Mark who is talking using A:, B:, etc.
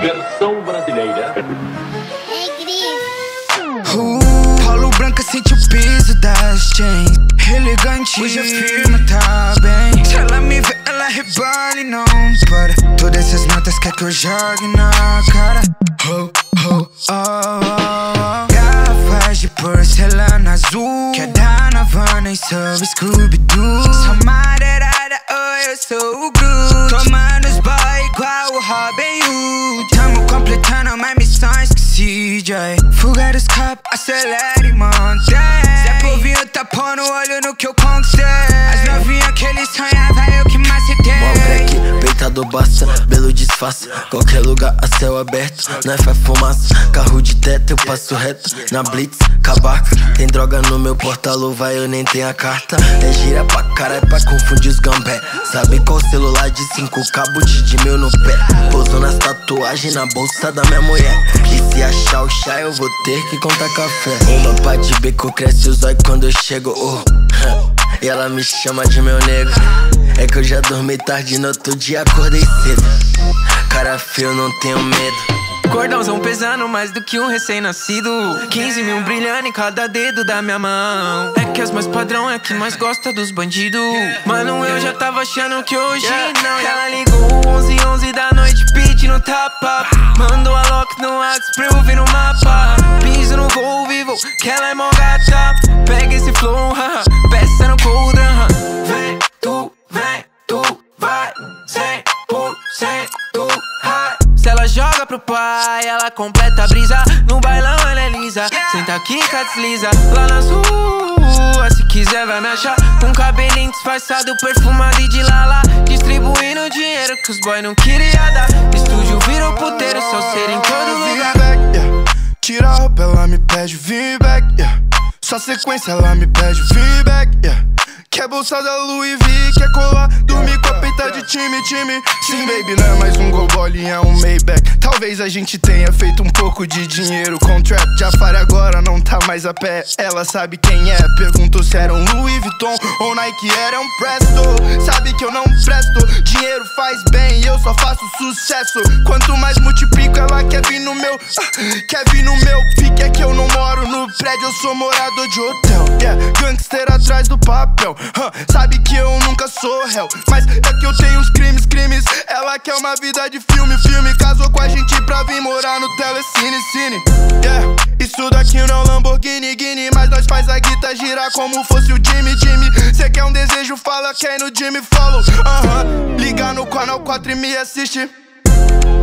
A: Versão brasileira.
B: Paulo Branca sente o peso das chains. Elegante, hoje a firma tá bem. Se ela me vê, ela rebala e não para. Todas essas notas quer que eu jogue na cara. Garrafas de porcelana azul, que é da Havana e sob Scooby-Doo. Sou madeirada, oh, eu sou o Groot. Tomando os boy igual o Robin Hood. Tamo completando uma missão, esqueci, Jay. Fuga dos capos, acelera e mantém. Zé Povinho tá pondo olho no que eu conquistei. As novinhas que ele sonhava, eu que macetei.
C: Mó black, peitado basta, belo disfarça. Qualquer lugar a céu aberto, nós faz fumaça. Carro de teto, eu passo reto. Na blitz, cabaca. Tem droga no meu porta-luva, eu nem tenho a carta. É gira pra caralho pra confundir os gambé. Sabe qual celular de 5 cabos de 10.000 no pé? Pouso nas tatuagens na bolsa da minha mulher. E se achar o chá, eu vou ter que contar café. Uma pá de beco cresce os olhos quando eu chego. E ela me chama de meu negro. É que eu já dormi tarde, no outro dia acordei cedo. Cara feio, não tenho medo.
D: Cordãozão pesando mais do que um recém-nascido. 15 mil brilhando em cada dedo da minha mão. É que as mais padrão é que mais gosta dos bandidos. Mano, eu já tava achando que hoje não. Ela ligou 11 da noite pedindo tapa. Mandou a lock no Whats pra eu ver no mapa. Piso no voo vivo, que ela é mó gata. Pega esse flow, haha, peça no cold, vem, tu vai 100% high. Se ela joga pro pai, ela completa a brisa. No bailão ela é lisa, senta aqui, desliza. Lá nas ruas, se quiser vai me achar. Com cabelinho disfarçado, perfumado e de lala. Distribuindo dinheiro que os boy não queria dar. Estúdio virou puteiro, só ser em todo lugar.
B: Tira a roupa, ela me pede vim back, Só sequência, ela me pede vim back, Quer bolsa da Louis V, quer colar, dormir com a peita de time. Sim, baby, não é mais um Gol bolinha, é um Maybach. Talvez a gente tenha feito um pouco de dinheiro com trap. Jafari agora não tá mais a pé, ela sabe quem é. Perguntou se era um Louis Vuitton ou Nike, era um Presto. Sabe que eu não presto, dinheiro faz bem e eu só faço sucesso. Quanto mais multiplico, ela quer vir no meu pique. É que eu não moro no prédio, eu sou morador de hotel. Gangster atrás do papel. Sabe que eu nunca sou réu, mas é que eu tenho uns crimes. Ela quer uma vida de filme. Casou com a gente pra vir morar no Telecine. Isso daqui não é um Lamborghini, mas nós faz a guita girar como fosse o Jimmy. Cê quer um desejo, fala, quer ir no Jimmy Follow. Liga no canal 4 e me assiste.